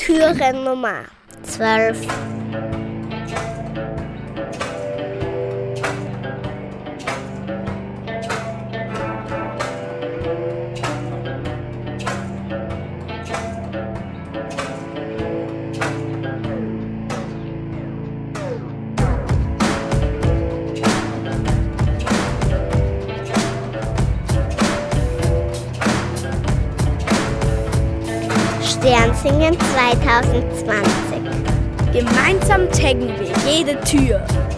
Türchen Nummer 12. Sternsingen 2020. Gemeinsam taggen wir jede Tür.